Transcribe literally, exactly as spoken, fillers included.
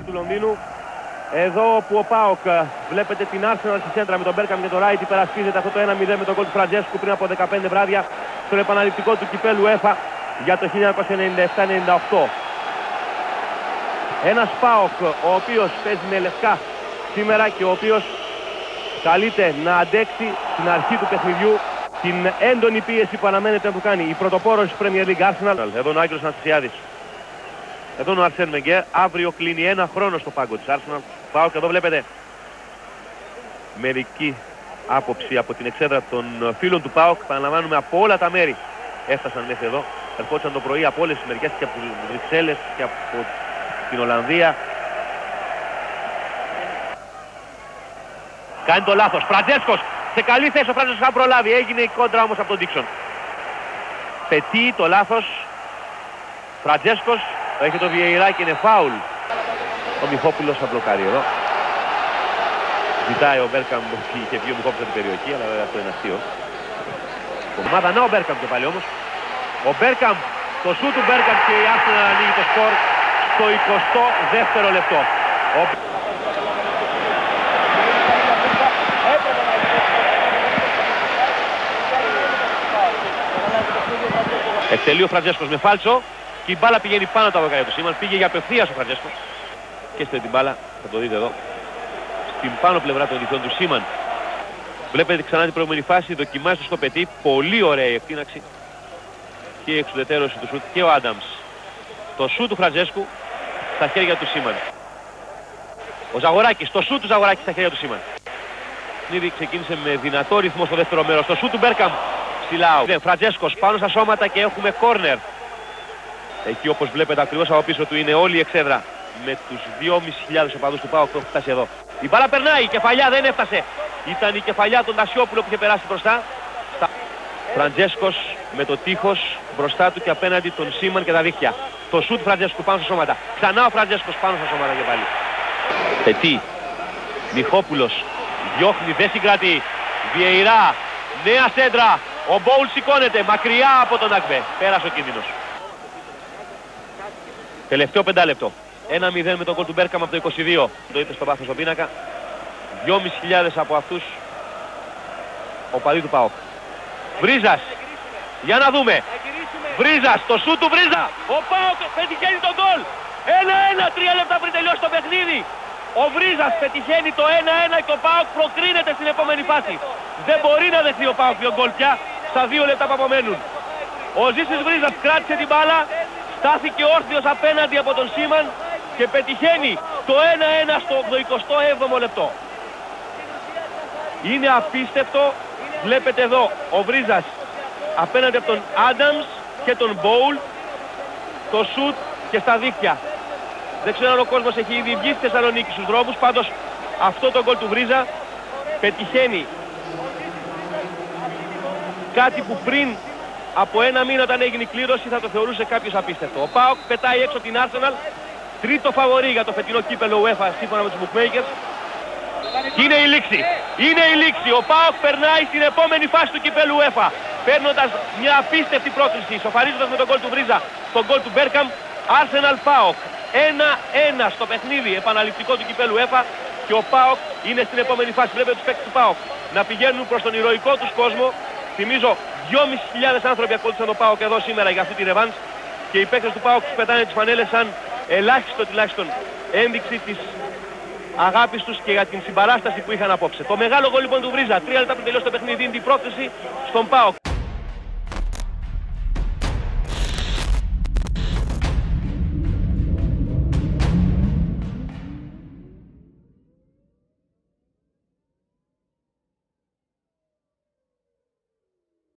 του Λονδίνου. Εδώ όπου ο ΠΑΟΚ βλέπετε την Arsenal στη σέντρα με τον Μπέρκαμ και τον Ράιτ υπερασπίζεται αυτό το ένα μηδέν με τον γκολ του Φραντζέσκου πριν από δεκαπέντε βράδια στον επαναληπτικό του κυπέλου UEFA για το χίλια εννιακόσια ενενήντα επτά ενενήντα οκτώ. Ένας ΠΑΟΚ ο οποίος παίζει με λευκά σήμερα και ο οποίος καλείται να αντέξει την αρχή του παιχνιδιού, την έντονη πίεση που αναμένεται να του κάνει η πρωτοπόρος Premier League Arsenal. Εδώ ο Άγγελος Αναστασιάδης. Εδώ ο Αρσέν Βενγκέρ. Αύριο κλείνει ένα χρόνο στο πάγκο της Arsenal. ΠΑΟΚ εδώ βλέπετε μερική άποψη από την εξέδρα των φίλων του ΠΑΟΚ. Παραλαμβάνουμε από όλα τα μέρη έφτασαν μέχρι εδώ. Ερχόντουσαν το πρωί από όλες τις μερικές και από τις Βρυξέλλες και από την Ολλανδία. Κάνει το λάθος. Φραντζέσκος. Σε καλή θέση ο Φραντζέσκος θα προλάβει. Έγινε η κόντρα όμως από τον Ντίξον. Πετύχει το λάθος. Φραντζέσκος. Έχει το Βιεϊρά και είναι φάουλ. Ο Μιχόπουλος θα μπλοκάρει εδώ. Ζητάει ο Μπέρκαμ και είχε βγει ο Μιχόπουλος από την περιοχή, αλλά βέβαια αυτό είναι αστείο. Ομάδα να ο Μπέρκαμ και πάλι όμως. Ο Μπέρκαμ, το σου του Μπέρκαμ και η Arsenal ανοίγει το σκορ στο εικοστό δεύτερο λεπτό. Ο... Εκτελεί ο Φραντζέσκος με φάλτσο και η μπάλα πηγαίνει πάνω από τα δοκάρια του Σίμαν. Πήγε για απευθείας ο Φραντζέσκος. Και στην την μπάλα, θα το δείτε εδώ, στην πάνω πλευρά των διχτών του Σίμαν. Βλέπετε ξανά την προηγούμενη φάση, δοκιμάζει το σκοπετή. Πολύ ωραία η εκτείναξη και η εξουδετερώση του σουτ και ο Άνταμς. Το σουτ του Φραντζέσκου στα χέρια του Σίμαν. Ο Ζαγοράκης, το σουτ του Ζαγοράκη στα χέρια του Σίμαν. Ήδη ξεκίνησε με δυνατό ρυθμό στο δεύτερο μέρος. Το σουτ του Μπέρκαμ ψηλά. Φραντζέσκος πάνω στα σώματα και έχουμε κόρνερ. Εκεί όπως βλέπετε ακριβώς από πίσω του είναι όλη η εξέδρα με τους δυόμισι χιλιάδες οπαδούς του ΠΑΟΚ που έχουν φτάσει εδώ. Η μπάλα περνάει, η κεφαλιά δεν έφτασε. Ήταν η κεφαλιά των Τασιόπουλο που είχε περάσει μπροστά. Φραντζέσκος με το τείχος μπροστά του και απέναντι τον Σίμαν και τα δίχτυα. Το σουτ Φραντζέσκου πάνω στα σώματα. Ξανά ο Φραντζέσκος πάνω στα σώματα και πάλι. Πετί. Μιχόπουλος. Διώχνει, δεν συγκρατεί. Βιεϊρά. Νέα σέντρα. Ο Μπόουλ σηκώνεται μακριά από τον Ακβέ. Πέρασε ο κίνδυνος. Τελευταίο πεντάλεπτο. ένα μηδέν με τον γκολ του Μπέρκαμ από το είκοσι δύο. Το είπε στο βάθος στον πίνακα. δυόμισι χιλιάδες από αυτούς οπαδοί του ΠΑΟΚ. Βρίζας. Για να δούμε. Βρίζας. Το σούτ του Βρίζα. Ο ΠΑΟΚ πετυχαίνει τον γκολ. ένα ένα. Τρία λεπτά πριν τελειώσει το παιχνίδι. Ο Βρίζας πετυχαίνει το ένα ένα και ο ΠΑΟΚ προκρίνεται στην επόμενη φάση. Δεν μπορεί να δεχθεί ο ΠΑΟΚ δύο γκολ πια στα δύο λεπτά που απομένουν. Ο Ζήσης Βρίζας κράτησε την μπάλα. Στάθηκε όρθιος απέναντι από τον Σίμαν και πετυχαίνει το ένα ένα στο ογδοηκοστό έβδομο λεπτό. Είναι απίστευτο. Βλέπετε εδώ ο Βρίζας απέναντι από τον Άνταμς και τον Μπόουλ. Το σουτ και στα δίχτυα. Δεν ξέρω αν ο κόσμος έχει ήδη βγει στη Θεσσαλονίκη στους δρόμους. Πάντως αυτό το γκολ του Βρίζα πετυχαίνει κάτι που πριν από ένα μήνα όταν έγινε η κλήρωση θα το θεωρούσε κάποιος απίστευτο. Ο ΠΑΟΚ πετάει έξω την Arsenal. Τρίτο φαβορί για το φετινό κύπελο UEFA σύμφωνα με τους bookmakers. Και είναι η λήξη. Είναι η λήξη. Ο ΠΑΟΚ περνάει στην επόμενη φάση του κυπέλου UEFA. Παίρνοντας μια απίστευτη πρόκριση. Σοφαρίζοντας με τον γκολ του Βρίζα τον γκολ του Μπέρκαμ. Arsenal ΠΑΟΚ ένα ένα στο παιχνίδι επαναληπτικό του κυπέλου UEFA. Και ο ΠΑΟΚ είναι στην επόμενη φάση. Βλέπετε τους παίκτες του ΠΑΟΚ να πηγαίνουν προς τον ηρωικό τους κόσμο. Θυμίζω δυόμισι χιλιάδες άνθρωποι ακολούθησαν τον ΠΑΟΚ εδώ σήμερα για αυτή τη ρεβάνς και οι παίκτες του ΠΑΟΚ τους πετάνε τις φανέλες σαν ελάχιστο τουλάχιστον ένδειξη της αγάπης τους και για την συμπαράσταση που είχαν απόψε. Το μεγάλο γκολ λοιπόν του Βρίζα, τρία λεπτά πριν τελειώσει το παιχνίδι, δίνει την πρόκριση στον ΠΑΟΚ.